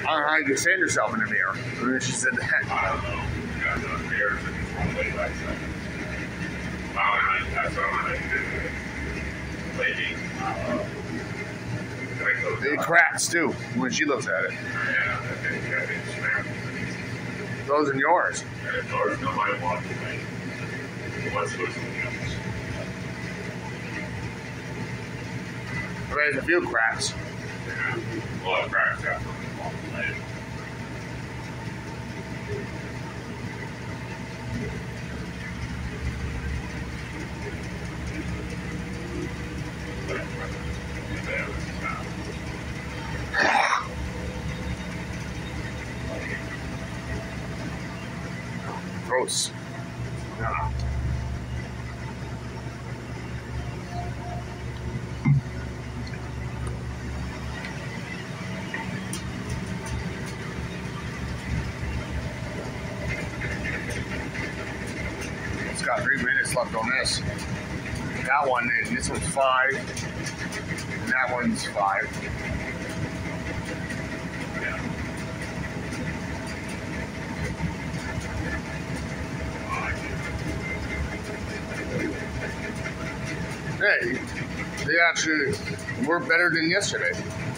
on how you can stand yourself in the mirror. And then she said that. I don't know. You got the mirrors in this one way back then. That's what I'm going to do. Lady. It cracks too when she looks at it. Yeah, that big snap. Those are yours. And of course, nobody wants to make what's losing the others. There's a few cracks. Yeah. Well, it cracks after we walk away. Gross. Yeah. It's got 3 minutes left on this. That one, and this one's 5. And that one's 5. Hey, they actually were better than yesterday.